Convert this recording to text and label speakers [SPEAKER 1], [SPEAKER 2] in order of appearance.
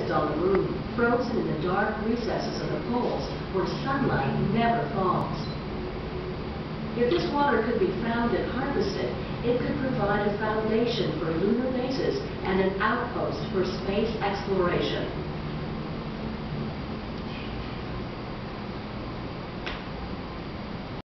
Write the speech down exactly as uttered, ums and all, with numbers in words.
[SPEAKER 1] cities on the moon, frozen in the dark recesses of the poles where sunlight never falls. If this water could be found and harvested, it could provide a foundation for lunar bases and an outpost for space exploration.